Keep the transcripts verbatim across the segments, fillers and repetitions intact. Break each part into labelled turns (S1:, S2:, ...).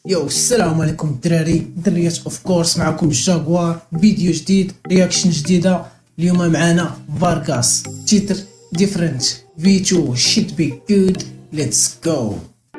S1: يو السلام عليكم الدراري دريات اوف كورس، معكم جاكوار فيديو جديد رياكشن جديده. اليوم معنا فارغاس تيتر ديفرنت في تو شيت بي جود ليتس جو.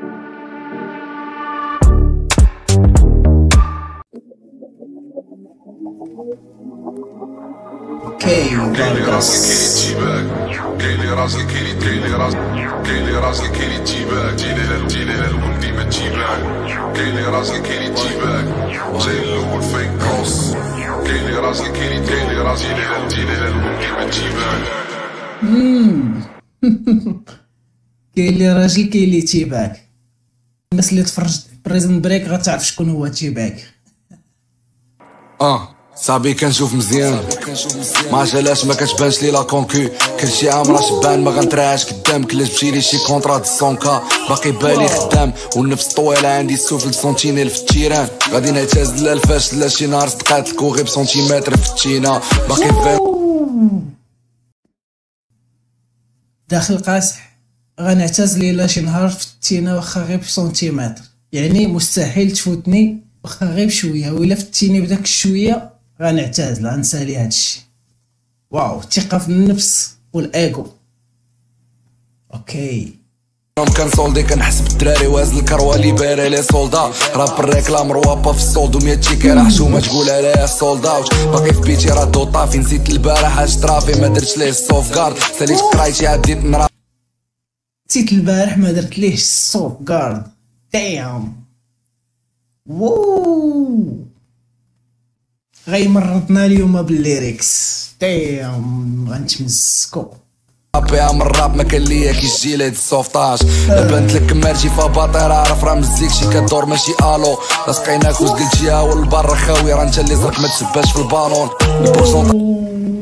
S1: اوكي فارغاس
S2: كايلي راجل كايلي كايلي راجل كايلي راجل كايلي تيباك جيلي جيلي الولد ديما تيباك كايلي راجل كايلي تيباك جاي الاول فين كروس كايلي راجل كايلي كايلي راجل جيلي الولد ديما تيباك
S1: كايلي راجل كايلي تيباك. الناس اللي تفرجت في بريزن بريك غتعرف شكون هو تيباك.
S3: اه صاحبي كنشوف مزيان ما علاش ما كتبانش لي لا كونكو كلشي عام راه شبان ما غنتراش قدام كلاش تمشي لي شي كونطرا د مية كا باقي بالي خدام والنفس طويله عندي السوفل سنتينيل في التيران غادي نعتزل لا الفاش لا شي نهار صدقات الكوغي بسنتيمتر في التينا باقي فين
S1: داخل قاصح غنعتزل الا شي نهار في التينا واخا غير بسنتيمتر، يعني مستحيل تفوتني واخا غير بشويه، وإلا فتيني بداك الشويه غنعتزل غنسالي هادشي. واو الثقه في النفس والايغو. اوكي
S3: كنصولدي كنحس بالدراري واز الكروه لي باري لي سولدا راب الريكلام روابا في السولد ومية تيكي راه حشومه تقول عليها سولد اوت باقي في بيتي راه دو طافي نسيت البارح اش طرافي ما درتش ليه السوف كارد ساليت قرايتي عديت نرا
S1: نسيت البارح ما درت ليه السوف كارد. دام ووو غيمرضنا اليوم بالليريكس. دام غنتمسكو
S3: رابي من الراب ما كان ليا كيجي لهاد السوفطاج بانت لك مرجي فباطير عارف راه مزيك شي كدور ماشي الو لصقيناك واش قلتيها والبر خاوي راه انت اللي زرت ما تسباش في البالون البورسون.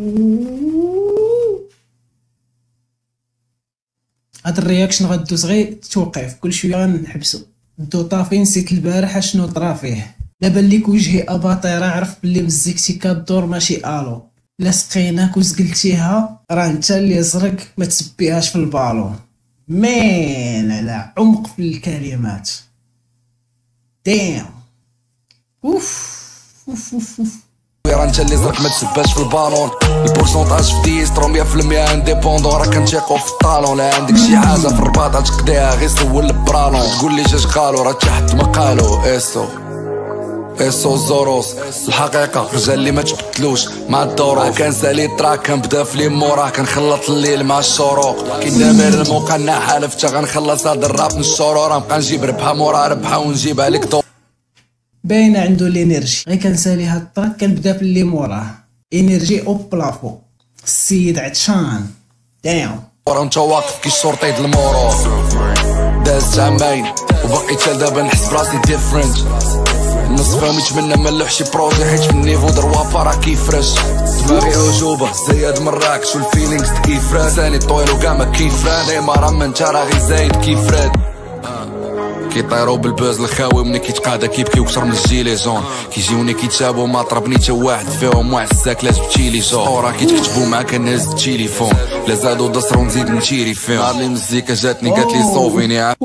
S1: هاد الرياكشن غدوز غير توقف كل شويه غنحبسو. دو طافي نسيت البارح شنو طرا فيه. دابا ليك وجهي اباطير عرف بلي مزيكتي كدور ماشي الو لصقيناك وزقلتيها راه انت اللي زرق ما تسبيهاش في البالون. مين على عمق في الكلمات. دام اوف اوف اوف اوف
S3: راه انت اللي زرك ما تسباش في البالون البورسونتاج في ديسترو مية في المية انديبوندون راه كنتيقو في الطالون لا عندك شي حاجه في الرباط غتقضيها غير سول البرالون تقول لي جاش قالو راه تحت ما قالو اسو اسو زوروس الحقيقه رجال اللي ما تبدلوش مع الدور كنسالي التراك كنبدا في لي موراه كنخلط الليل مع الشروق كي دامر المقنع حالف تا غنخلص هاد الراب من الشرور نبقى نجيب ربحه مورا ربحه ونجيب عليك دور
S1: باينه عنده الانرجي. غير كنسالي هاد التراك كنبدا في اللي موراه انرجي او بلافو. السيد عطشان. دام
S3: وانت واقف كي الشرطي د المورو دازت عامين وباقي حتى دابا نحس براسي ديفرنت النص فهمي تمنى ما نلوحش بروجي حيت في النيفو دروافا راه كيفرش دماغي عجوبه زياد مراكش والفيلينغز كيفراد ثاني طويل وكاع ما كيفراد اي مرة ما انت راه غير زايد كيفراد كيطيرو بالبوز الخاوي ملي كيتقادا كيبكي وكثر من الجيلي جون كيجيوني كيتشابو ما طربني تا واحد فيهم واحد الساك لا جبتي لي جون وراه كيتكتبو معاك كنهز التليفون لا زادو دسرو نزيد نتيري فيهم نهار لي المزيكا جاتني قالت لي صوفيني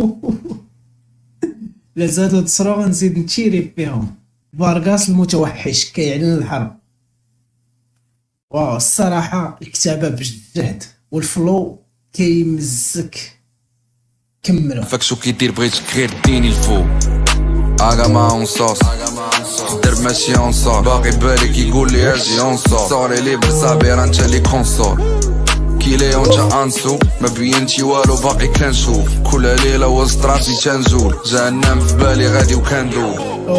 S1: لا زادو تصرو نزيد نتيري فيهم. فارغاس المتوحش كيعلن الحرب. واو الصراحه الكتابه بجد والفلو كيمزك. كملوا
S3: فاك شو كيدير بغيت غير ديني الفوق اغا ما اون صوص درب ماشي اون صوص باقي بالي كيقول لي اجي اون صوص صوري لي برصابي راه انت لي كونسول كيلي وانت انسو ما بينتي والو باقي كنشوف كل ليله وسط راسي تنزول جهنم في بالي غادي وكندوب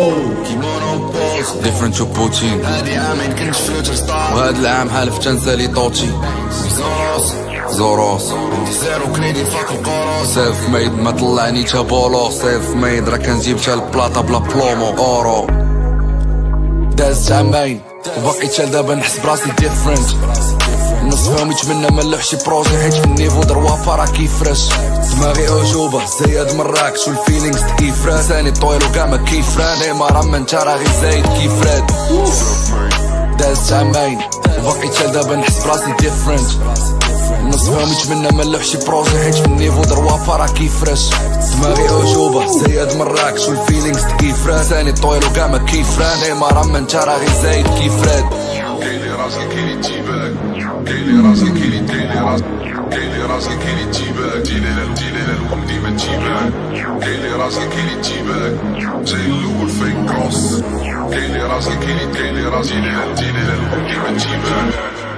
S3: ديفرنت تو بوتين هادي عامين كنت فيوتشر ستار وهاد العام حالف تنسالي طوتي زوروس عندي زيرو كريديت فاك القروس سيلف ميد ما طلعني تا بولو سيلف ميد راه كنجيب تا البلاطه بلا بلومو اورو دازت عامين وباقي تا دابا نحس براسي ديفرنت النص فهمي تمنى ما نلوحش بروجي حيت في النيفو دروافا راه كيفرش دماغي عجوبه زياد مراكش والفيلينغز كيفراد ثاني طويل وكاع ما كيفراد اي مرة ما انت راه غير زايد كيفراد دازت عامين وباقي تا دابا نحس براسي ديفرنت النص فيهم يتمنى ما نلوحش بروجي حيت في النيفو دروا فرا كيفرش دماغي عجوبة زياد مراكش والفيلينغز كيفران ثاني طويل وكاع ما كيفران ديما راه انت راه غير زايد كيفراد
S2: كاين لي راسي كاين لي تيباك كاين لي راسي كاين لي كاين لي راسي كاين لي راسي كاين لي تيباك ديلال ديلال الوم ديما تيباك كاين لي راسي كاين لي تيباك زي الاول فين كروس كاين لي راسي كاين لي كاين لي راسي ديلال ديلال الوم ديما تيباك.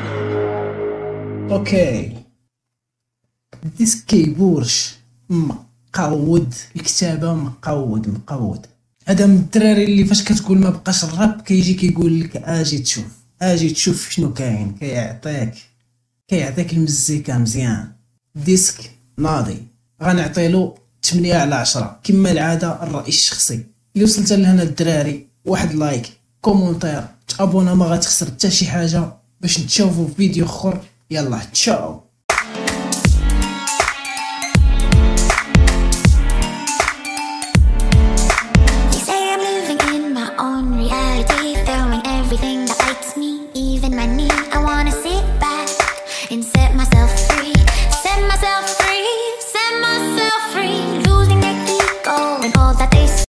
S1: اوكي ديسك كيبورش مقود الكتابه مقود مقود. هذا من الدراري اللي فاش كتقول ما بقاش الراب كيجي كيقول لك اجي تشوف اجي تشوف شنو كاين كيعطيك كيعطيك المزيكا مزيان. ديسك ناضي غنعطيلو ثمانية على عشرة كما العاده الراي الشخصي. اللي وصلت لهنا الدراري واحد لايك كومونتير تابونا ما غتخسر حتى شي حاجه باش نتشوفوا في فيديو اخر. يلا تشاو.